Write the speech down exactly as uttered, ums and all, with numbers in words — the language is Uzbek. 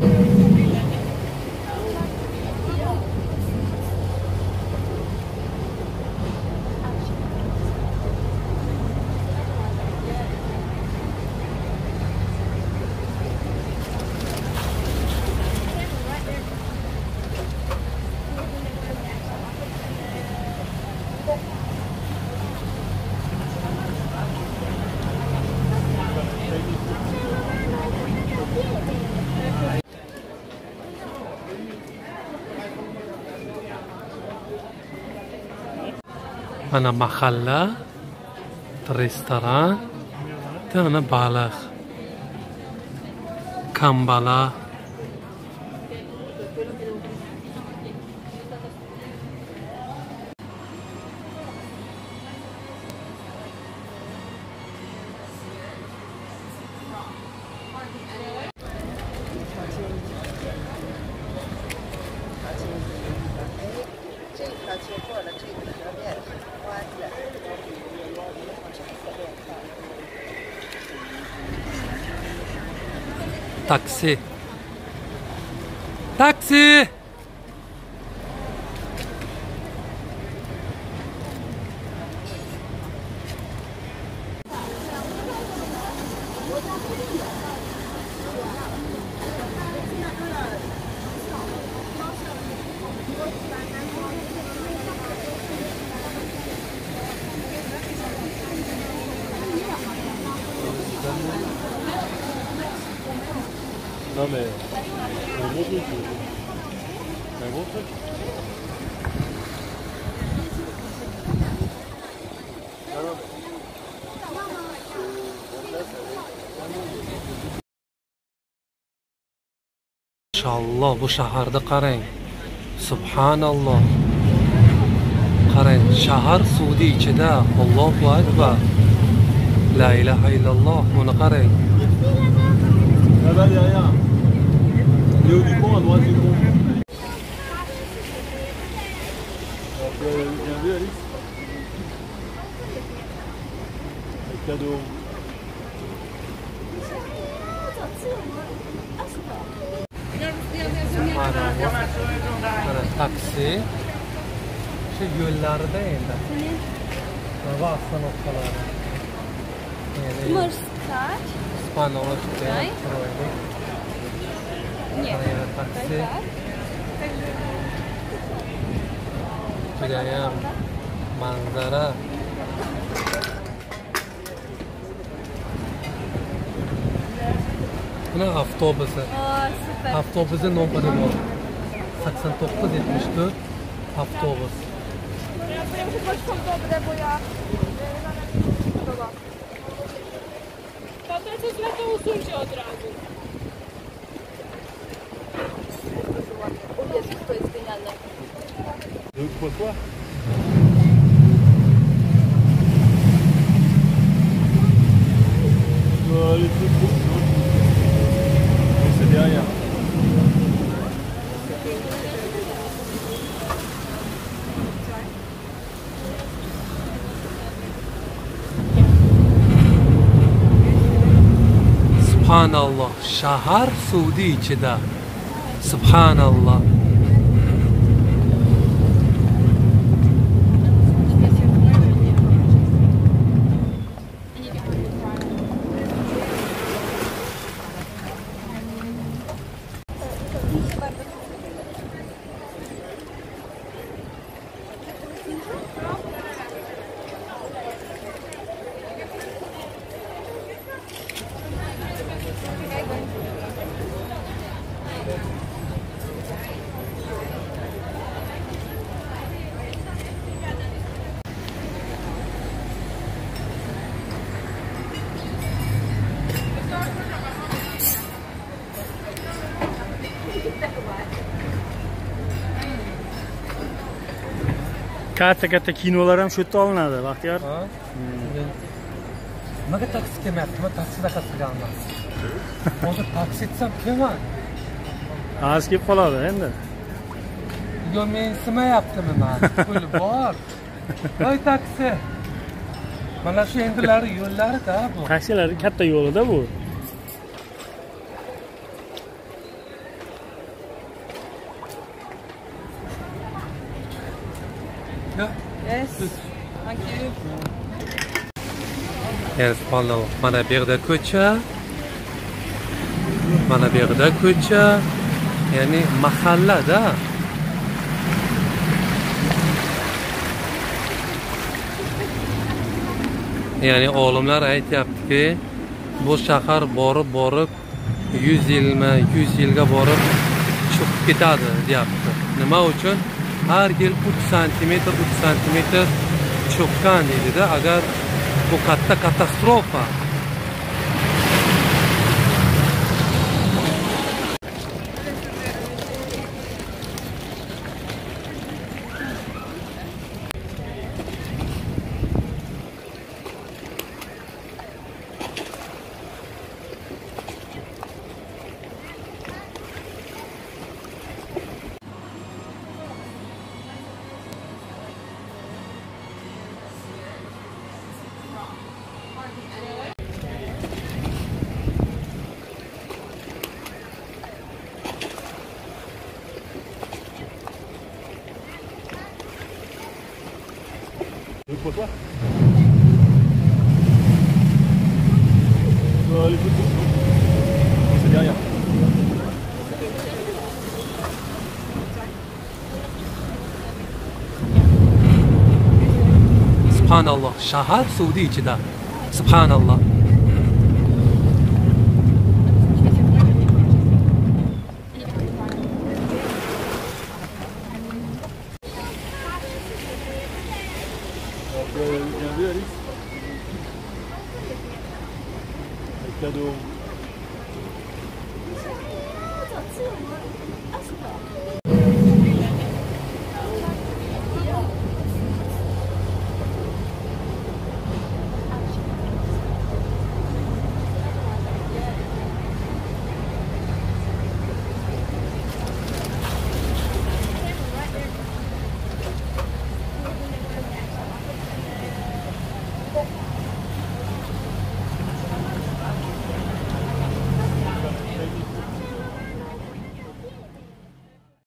Mana mahalla, restoran, mana baliq, kambala. Taksi. Taksi. Non mais, un gros truc. Un gros truc. Maşallah bu shaharda qarang. Subhanalloh. Qarang, shahar suvdi ichida. Allohu akbar. La ilaha illalloh. Buni qarang. Là-bas derrière. Le haut du pont, à droite du pont. Bien vu Alice. Le cadeau. Mana taksi shu yo'llarida endi. Va avtomobillar. Mırskaç. Spanovka. Нет. Taksi. Judayam manzara. Buni avtobusi. Aa, süper. Avtobusi nomeri bor. sakson to'qqiz yetmish to'rt avtobus. Прям же бочком добре, бо я... Та це свято усуньте одразу. Ой, Jezus, to jest genialne. Deux fois quoi? Oh, les trucs. C'est derrière. Subhanallah, shahar suvdi ichida. Subhanallah. Katta katta kinolar ham shu yerda olinadi, Baxtiyor. Ha? Nimaga taksi kelmayapti? Men taksida qatnashganman. Hozir taksi etsam kelman. Az kelib qoladi endi. Yo, men simayaptimi men? Pul bor. Voy taksi. Mana shu endilari yo'llari-da bu. Taksilar katta yo'lida bu. Yeah. Yes. Thank you. Yani subhanallah. Mana bu yerda ko'cha. Mana bu yerda ko'cha. Ya'ni mahallada. Ya'ni olimlar aytyaptiki, bu shahar borib borib yuz yilmi, yuz yilga borib cho'kib ketadi, deyapti. Nima uchun? Har yil uch santimetr, uch santimetr cho'kkan deydi-da. Agar bu katta katastrofa. Le trottoir. Euh, les photos. C'est derrière. Subhanallah. Shahar suvdi ichida. Subhanallah. Bien vu, Alice. Le cadeau.